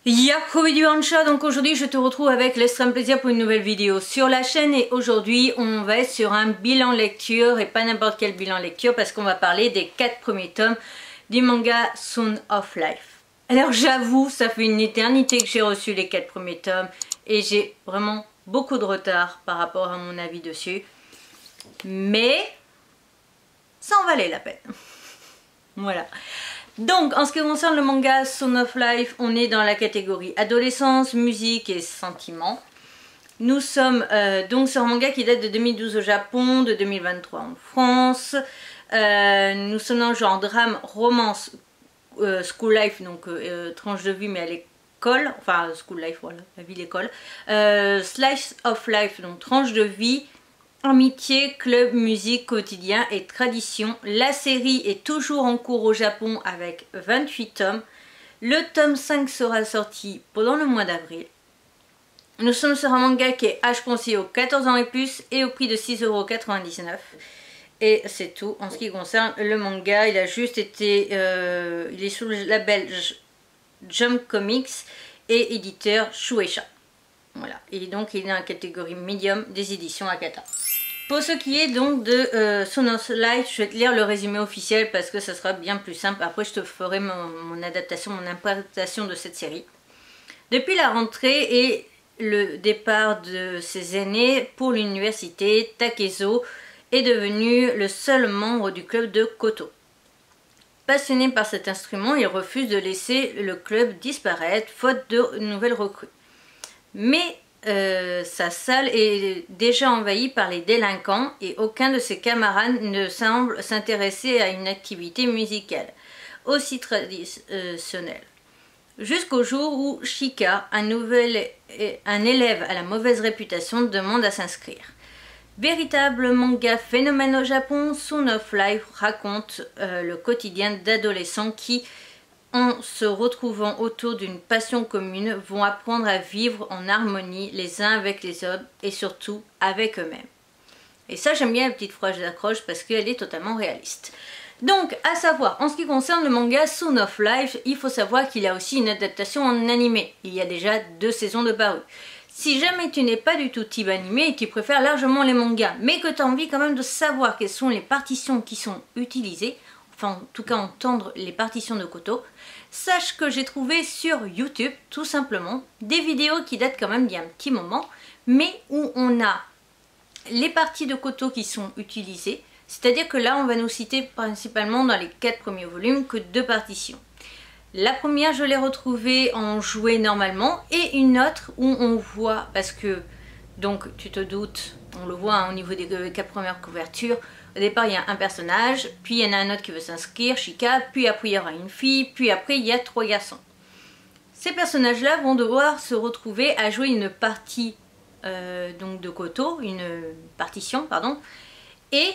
Yahoo du Hansha, donc aujourd'hui je te retrouve avec l'extrême plaisir pour une nouvelle vidéo sur la chaîne et aujourd'hui on va être sur un bilan lecture et pas n'importe quel bilan lecture parce qu'on va parler des 4 premiers tomes du manga Song of Life. Alors j'avoue, ça fait une éternité que j'ai reçu les 4 premiers tomes et j'ai vraiment beaucoup de retard par rapport à mon avis dessus, mais ça en valait la peine. Voilà. Donc, en ce qui concerne le manga Song of Life, on est dans la catégorie adolescence, musique et sentiments. Nous sommes donc sur un manga qui date de 2012 au Japon, de 2023 en France. Nous sommes dans le genre drame, romance, school life, donc tranche de vie mais à l'école, enfin school life, voilà, la vie l'école. Slice of life, donc tranche de vie. Amitié, club, musique, quotidien et tradition. La série est toujours en cours au Japon avec 28 tomes. Le tome 5 sera sorti pendant le mois d'avril. Nous sommes sur un manga qui est âge conseillé aux 14 ans et plus et au prix de 6,99 €. Et c'est tout en ce qui concerne le manga. Il a juste été... il est sous le label Jump Comics et éditeur Shueisha. Voilà. Et donc il est dans la catégorie médium des éditions Akata. Pour ce qui est donc de Song of Life, je vais te lire le résumé officiel parce que ça sera bien plus simple. Après je te ferai mon adaptation, mon interprétation de cette série. Depuis la rentrée et le départ de ses aînés pour l'université, Takezo est devenu le seul membre du club de Koto. Passionné par cet instrument, il refuse de laisser le club disparaître faute de nouvelles recrues. Mais sa salle est déjà envahie par les délinquants et aucun de ses camarades ne semble s'intéresser à une activité musicale aussi traditionnelle. Jusqu'au jour où Shika, un élève à la mauvaise réputation, demande à s'inscrire. Véritable manga phénomène au Japon, Song of Life raconte le quotidien d'adolescents qui, en se retrouvant autour d'une passion commune, vont apprendre à vivre en harmonie les uns avec les autres et surtout avec eux-mêmes. Et ça, j'aime bien la petite phrase d'accroche parce qu'elle est totalement réaliste. Donc, à savoir, en ce qui concerne le manga Song of Life, il faut savoir qu'il a aussi une adaptation en animé. Il y a déjà 2 saisons de paru. Si jamais tu n'es pas du tout type animé et tu préfères largement les mangas, mais que tu as envie quand même de savoir quelles sont les partitions qui sont utilisées, enfin en tout cas entendre les partitions de Koto, sache que j'ai trouvé sur YouTube tout simplement des vidéos qui datent quand même d'il y a un petit moment, mais où on a les parties de Koto qui sont utilisées, c'est-à-dire que là on va nous citer principalement dans les 4 premiers volumes que 2 partitions. La première je l'ai retrouvée en jouet normalement et une autre où on voit, parce que donc tu te doutes, on le voit hein, au niveau des 4 premières couvertures. Au départ, il y a un personnage, puis il y en a un autre qui veut s'inscrire, Shika, puis après il y aura une fille, puis après il y a 3 garçons. Ces personnages-là vont devoir se retrouver à jouer une partie donc de Koto, une partition, pardon. Et,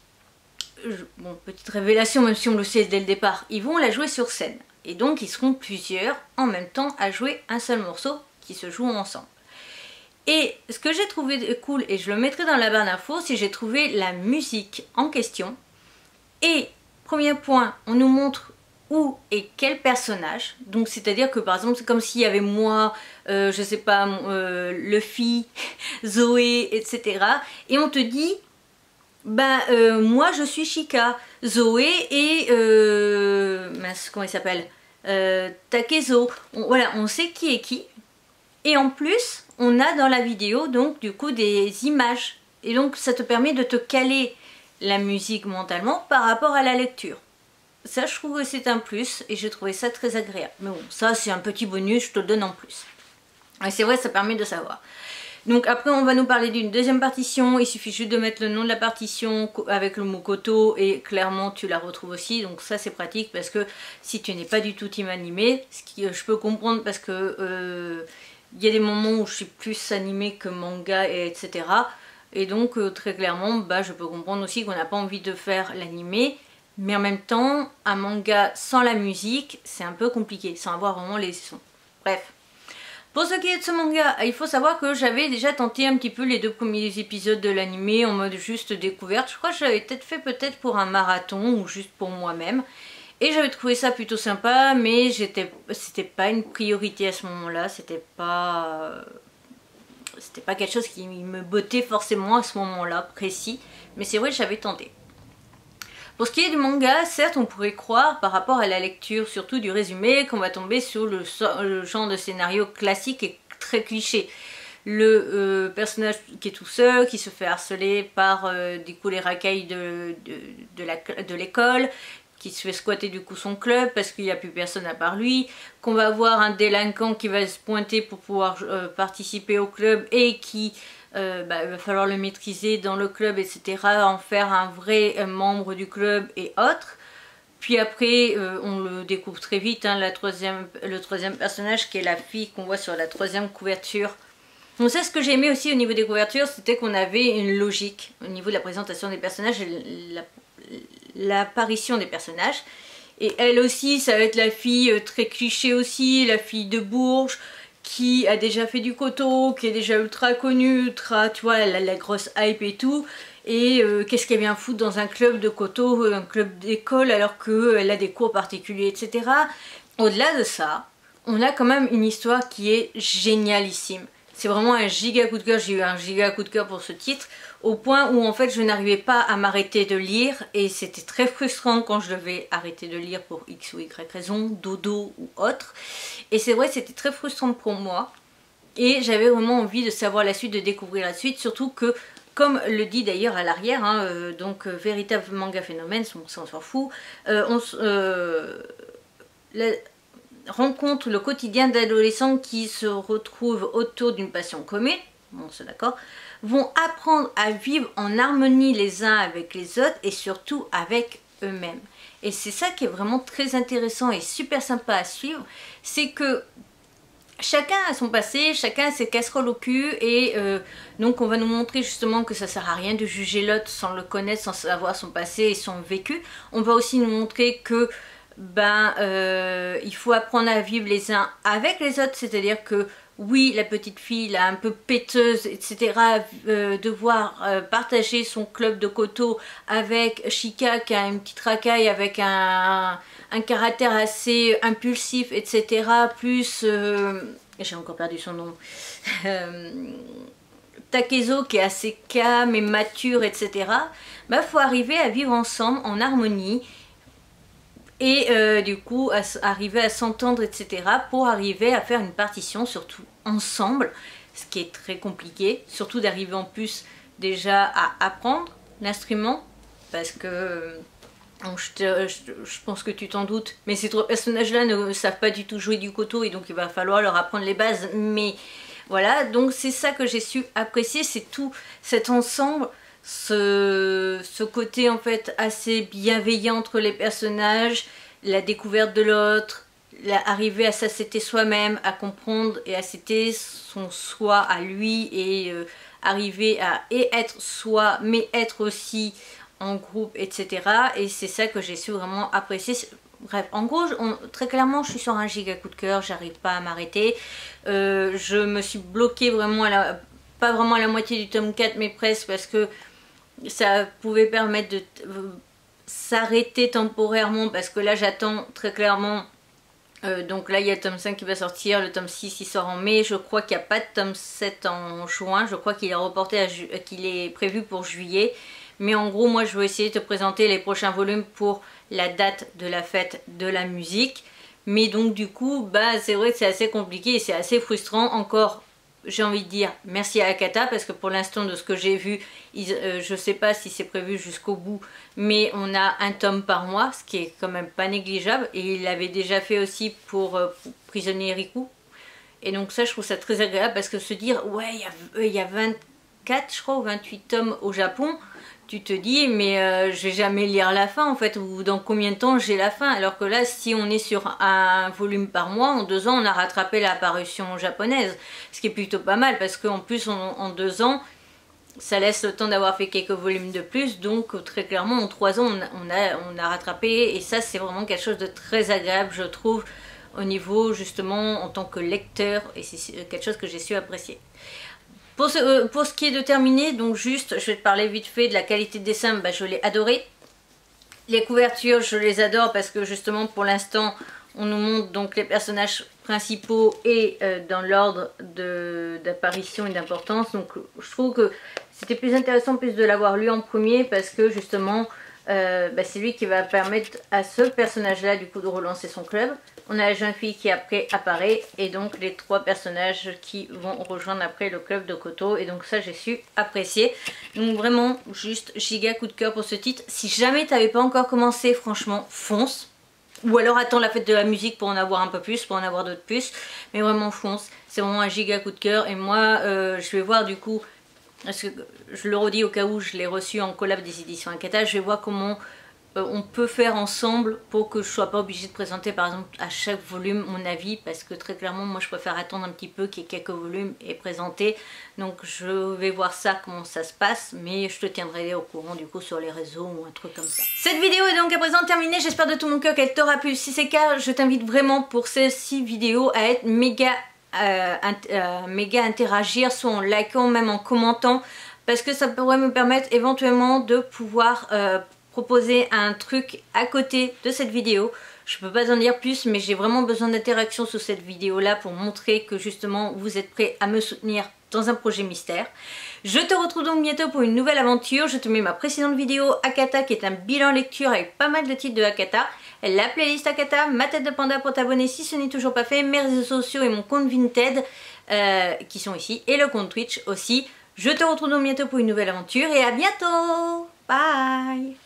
bon, petite révélation, même si on le sait dès le départ, ils vont la jouer sur scène. Et donc ils seront plusieurs en même temps à jouer un seul morceau qui se joue ensemble. Et ce que j'ai trouvé cool, et je le mettrai dans la barre d'infos, si j'ai trouvé la musique en question. Et premier point, on nous montre où et quel personnage. Donc c'est-à-dire que par exemple, c'est comme s'il y avait moi, je sais pas, Luffy, Zoé, etc. Et on te dit, bah moi je suis Shika, Zoé et mince, comment il s'appelle, Takezo. Voilà, on sait qui est qui. Et en plus, on a dans la vidéo donc du coup des images. Et donc ça te permet de te caler la musique mentalement par rapport à la lecture. Ça je trouve que c'est un plus et j'ai trouvé ça très agréable. Mais bon, ça c'est un petit bonus, je te le donne en plus. Et c'est vrai, ça permet de savoir. Donc après on va nous parler d'une deuxième partition. Il suffit juste de mettre le nom de la partition avec le mot Koto et clairement tu la retrouves aussi. Donc ça c'est pratique parce que si tu n'es pas du tout team animé, ce qui je peux comprendre parce que... il y a des moments où je suis plus animée que manga, etc. Et donc très clairement, bah, je peux comprendre aussi qu'on n'a pas envie de faire l'animé. Mais en même temps, un manga sans la musique, c'est un peu compliqué, sans avoir vraiment les sons. Bref. Pour ce qui est de ce manga, il faut savoir que j'avais déjà tenté un petit peu les 2 premiers épisodes de l'animé en mode juste découverte. Je crois que j'avais peut-être fait pour un marathon ou juste pour moi-même. Et j'avais trouvé ça plutôt sympa, mais c'était pas une priorité à ce moment-là, c'était pas quelque chose qui me bottait forcément à ce moment-là précis, mais c'est vrai que j'avais tenté. Pour ce qui est du manga, certes on pourrait croire par rapport à la lecture, surtout du résumé, qu'on va tomber sur le genre de scénario classique et très cliché. Le personnage qui est tout seul, qui se fait harceler par du coup les racailles de l'école, qui se fait squatter du coup son club parce qu'il n'y a plus personne à part lui, qu'on va voir un délinquant qui va se pointer pour pouvoir participer au club et qui il va falloir le maîtriser dans le club, etc., en faire un vrai membre du club et autres. Puis après, on le découvre très vite, hein, le troisième personnage qui est la fille qu'on voit sur la troisième couverture. Donc ça, ce que j'ai aimé aussi au niveau des couvertures, c'était qu'on avait une logique au niveau de la présentation des personnages et l'apparition des personnages. Et elle aussi, ça va être la fille très cliché aussi, la fille de Bourges, qui a déjà fait du koto, qui est déjà ultra connue, ultra, tu vois, elle a la grosse hype et tout. Et qu'est-ce qu'elle vient foutre dans un club de koto, un club d'école, alors qu'elle a des cours particuliers, etc. Au-delà de ça, on a quand même une histoire qui est génialissime. C'est vraiment un giga coup de cœur, j'ai eu un giga coup de cœur pour ce titre, au point où en fait je n'arrivais pas à m'arrêter de lire et c'était très frustrant quand je devais arrêter de lire pour X ou Y raison, dodo ou autre. Et c'est vrai, c'était très frustrant pour moi et j'avais vraiment envie de savoir la suite, de découvrir la suite, surtout que, comme le dit d'ailleurs à l'arrière, hein, donc véritable manga phénomène, on s'en fout, rencontre le quotidien d'adolescents qui se retrouvent autour d'une passion commune, bon c'est d'accord, vont apprendre à vivre en harmonie les uns avec les autres et surtout avec eux-mêmes. Et c'est ça qui est vraiment très intéressant et super sympa à suivre, c'est que chacun a son passé, chacun a ses casseroles au cul et donc on va nous montrer justement que ça sert à rien de juger l'autre sans le connaître, sans savoir son passé et son vécu. On va aussi nous montrer que il faut apprendre à vivre les uns avec les autres, c'est-à-dire que oui, la petite fille là, un peu péteuse, etc., devoir partager son club de koto avec Chika qui a une petite racaille avec un caractère assez impulsif, etc., plus, j'ai encore perdu son nom, Takezo qui est assez calme et mature, etc., faut arriver à vivre ensemble en harmonie. Et du coup, arriver à s'entendre, etc. pour arriver à faire une partition, surtout ensemble, ce qui est très compliqué, surtout d'arriver en plus déjà à apprendre l'instrument, parce que je pense que tu t'en doutes, mais ces trois personnages-là ne savent pas du tout jouer du koto, et donc il va falloir leur apprendre les bases, mais voilà, donc c'est ça que j'ai su apprécier, c'est tout cet ensemble, ce côté en fait assez bienveillant entre les personnages, la découverte de l'autre, arriver à s'accepter soi-même, à comprendre et accepter son soi à lui et arriver à être soi mais être aussi en groupe, etc. Et c'est ça que j'ai su vraiment apprécier. Bref, en gros, très clairement, je suis sur un giga coup de cœur, j'arrive pas à m'arrêter. Je me suis bloquée vraiment pas vraiment à la moitié du tome 4, mais presque, parce que ça pouvait permettre de s'arrêter temporairement, parce que là j'attends très clairement, donc là il y a le tome 5 qui va sortir, le tome 6 il sort en mai, je crois qu'il n'y a pas de tome 7 en juin, je crois qu'il est reporté qu'il est prévu pour juillet, mais en gros moi je vais essayer de te présenter les prochains volumes pour la date de la fête de la musique, mais donc du coup c'est vrai que c'est assez compliqué et c'est assez frustrant encore. J'ai envie de dire merci à Akata parce que pour l'instant de ce que j'ai vu, je sais pas si c'est prévu jusqu'au bout, mais on a un tome par mois, ce qui est quand même pas négligeable, et il l'avait déjà fait aussi pour Prisonnier Riku, et donc ça je trouve ça très agréable parce que se dire ouais il y a 24 je crois ou 28 tomes au Japon, tu te dis mais je vais jamais lire la fin en fait, ou dans combien de temps j'ai la fin, alors que là si on est sur un volume par mois, en 2 ans on a rattrapé la parution japonaise, ce qui est plutôt pas mal parce qu'en plus en 2 ans ça laisse le temps d'avoir fait quelques volumes de plus, donc très clairement en 3 ans on a rattrapé, et ça c'est vraiment quelque chose de très agréable je trouve au niveau justement en tant que lecteur, et c'est quelque chose que j'ai su apprécier. Pour ce qui est de terminer, donc juste, je vais te parler vite fait de la qualité de dessin, je l'ai adoré. Les couvertures, je les adore parce que justement pour l'instant on nous montre donc les personnages principaux et dans l'ordre d'apparition et d'importance. Donc je trouve que c'était plus intéressant de l'avoir lu en premier parce que justement c'est lui qui va permettre à ce personnage là du coup de relancer son club. On a la jeune fille qui après apparaît et donc les 3 personnages qui vont rejoindre après le club de Koto, et donc ça j'ai su apprécier. Donc vraiment juste giga coup de cœur pour ce titre. Si jamais tu n'avais pas encore commencé, franchement fonce. Ou alors attends la fête de la musique pour en avoir un peu plus, pour en avoir d'autres plus. Mais vraiment fonce, c'est vraiment un giga coup de cœur. Et moi je vais voir du coup, parce que je le redis au cas où je l'ai reçu en collab des éditions Akata, je vais voir comment on peut faire ensemble pour que je ne sois pas obligée de présenter par exemple à chaque volume mon avis, parce que très clairement moi je préfère attendre un petit peu qu'il y ait quelques volumes et présenter. Donc je vais voir ça, comment ça se passe, mais je te tiendrai au courant du coup sur les réseaux ou un truc comme ça. Cette vidéo est donc à présent terminée, j'espère de tout mon cœur qu'elle t'aura plu. Si c'est le cas, je t'invite vraiment pour ces 6 vidéos à être méga interagir, soit en likant, même en commentant, parce que ça pourrait me permettre éventuellement de pouvoir proposer un truc à côté de cette vidéo. Je peux pas en dire plus, mais j'ai vraiment besoin d'interaction sur cette vidéo là pour montrer que justement vous êtes prêts à me soutenir dans un projet mystère. Je te retrouve donc bientôt pour une nouvelle aventure. Je te mets ma précédente vidéo Akata qui est un bilan lecture avec pas mal de titres de Akata, la playlist Akata, ma tête de panda pour t'abonner si ce n'est toujours pas fait, mes réseaux sociaux et mon compte Vinted qui sont ici, et le compte Twitch aussi. Je te retrouve donc bientôt pour une nouvelle aventure et à bientôt. Bye.